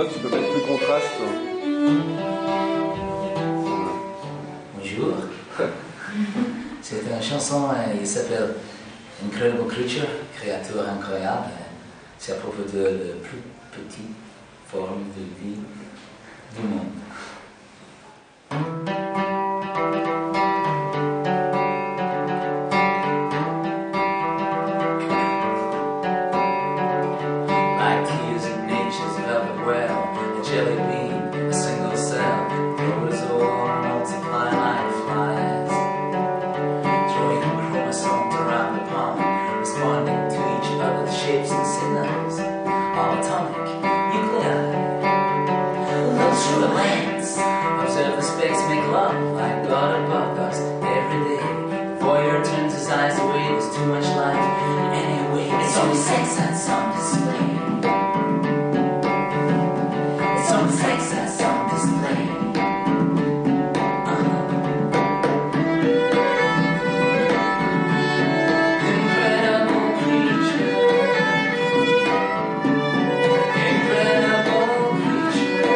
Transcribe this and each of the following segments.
note, tu peux mettre plus contraste. Bonjour. C'est une chanson, il s'appelle Incredible Creature, créature incroyable. C'est à propos de la plus petite forme de vie du monde. Jelly bean, a single cell, protozoa multiply like flies, drawing chromosomes around the palm, responding to each other's shapes and signals, all atomic nuclei. Look through a lens, observe the space, make love like blood above us every day. The voyeur turns his eyes away, there's too much light. Anyway, it's only sex that's on display. Some sex that's on display. Incredible creature. Incredible creature.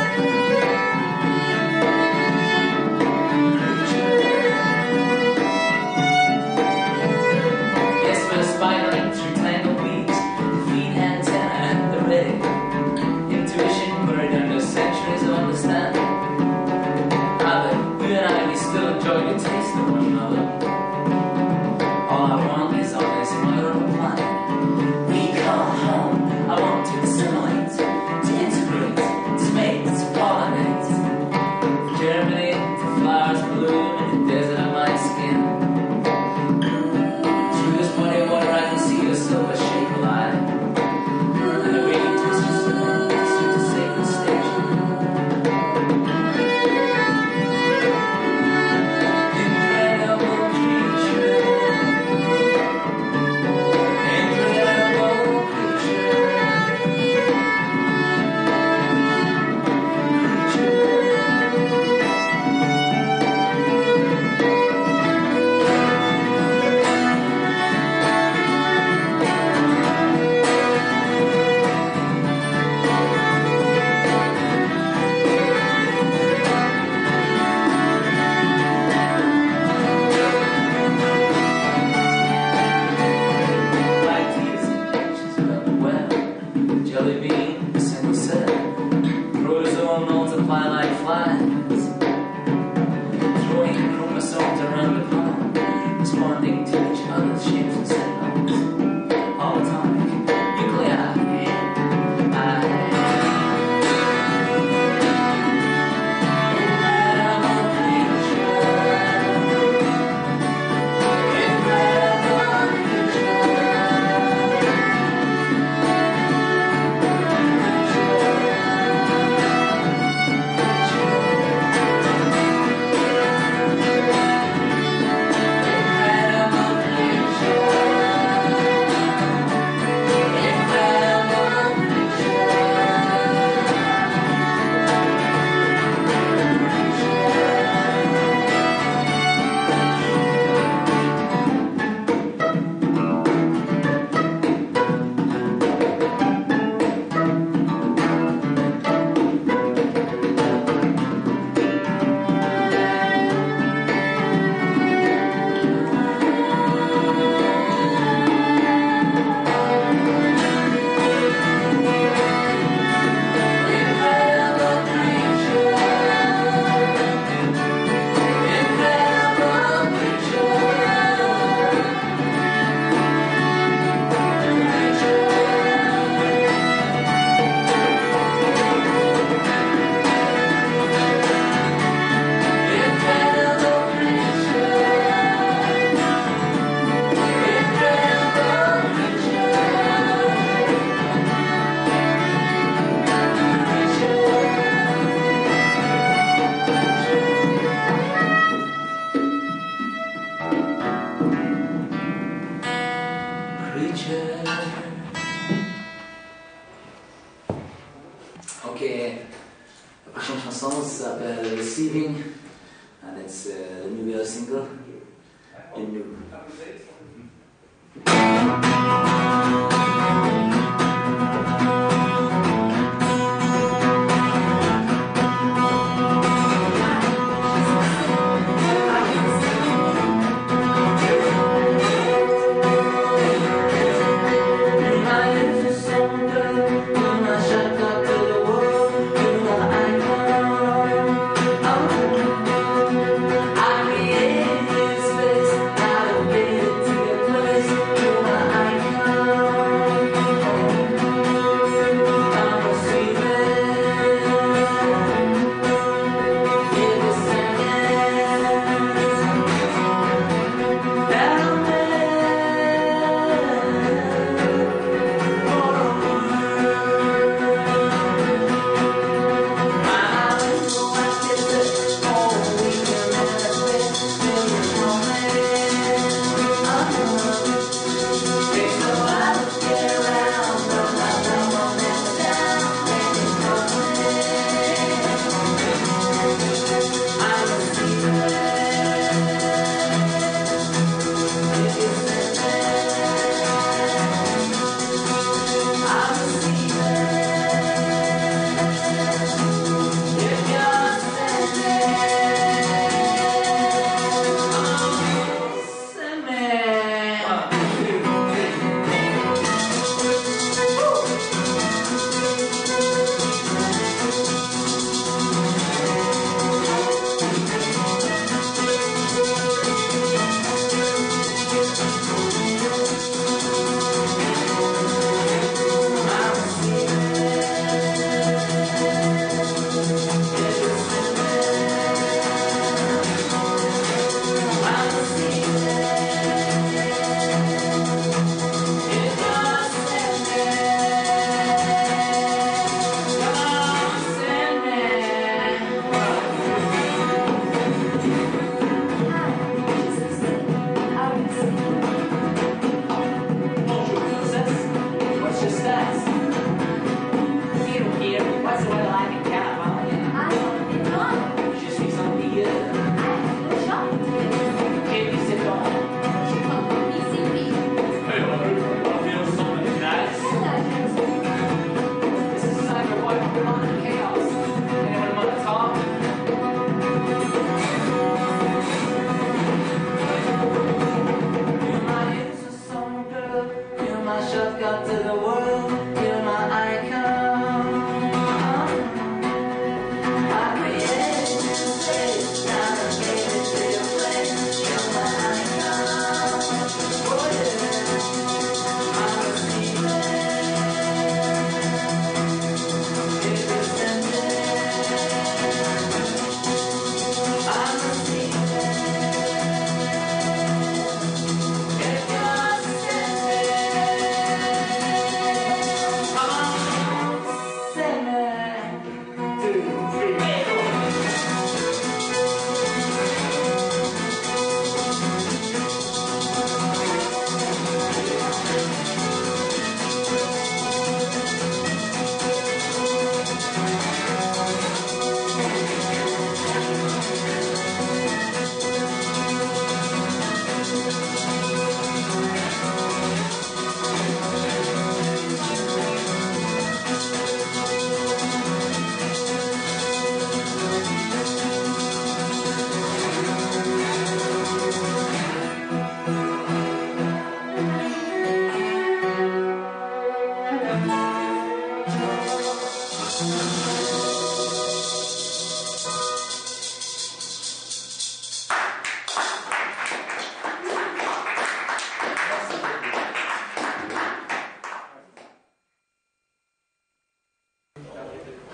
Yes, we're spiraling through tangled weeds, the feet, antenna, and the rig. Intuition buried under centuries of understanding. Rather, you and I, we still enjoy the taste of one another. All I want is on this mother planet we call home. I want to assimilate, to integrate, to mate, to pollinate, to germinate, to flowers bloom in the desert of my skin. Through this muddy water I can see your silver shape alive, and the waiting twisters to sacred station. Incredible creature. Incredible creature. Jelly bean, a single cell, protozoa multiply like flies, throwing chromosomes around the palm, responding to each other's shapes and signals, all atomic nuclei. Ok, la prochaine chanson s'appelle Receiving, and it's the new single, The New.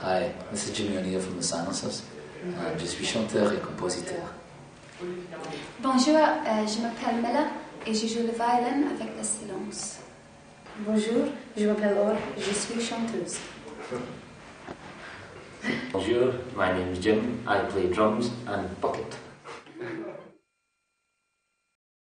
Hi, this is Jimmy O'Neill from the Silences. Je suis chanteur et compositeur. Bonjour, je m'appelle Mela et je joue le violon avec le silence. Bonjour, je m'appelle Laure, je suis chanteuse. Bonjour, my name is Jim. I play drums and bucket.